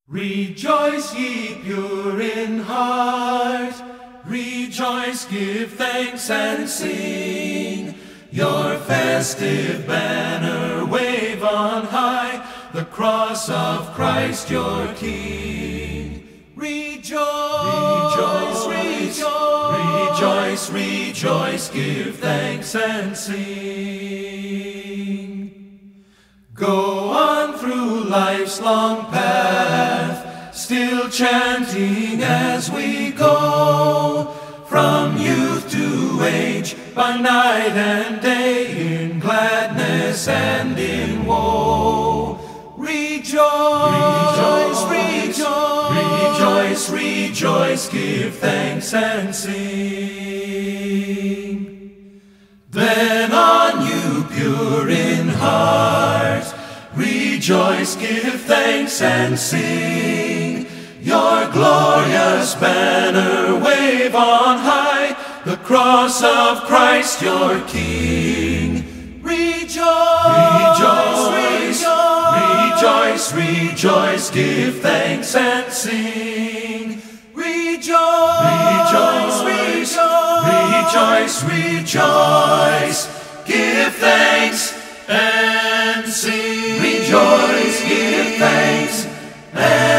Rejoice, ye pure in heart, rejoice, give thanks and sing. Your festive banner wave on high, the cross of Christ your King. Rejoice, rejoice, rejoice, give thanks and sing. Go on through life's long path, still chanting as we go, from youth to age, by night and day, in gladness and in woe. Rejoice, rejoice, rejoice, give thanks and sing. Then on you, pure in heart, rejoice, give thanks and sing. Your glorious banner wave on high, the cross of Christ your King. Rejoice, rejoice, give thanks and sing. Rejoice, give thanks and sing. Rejoice, give thanks and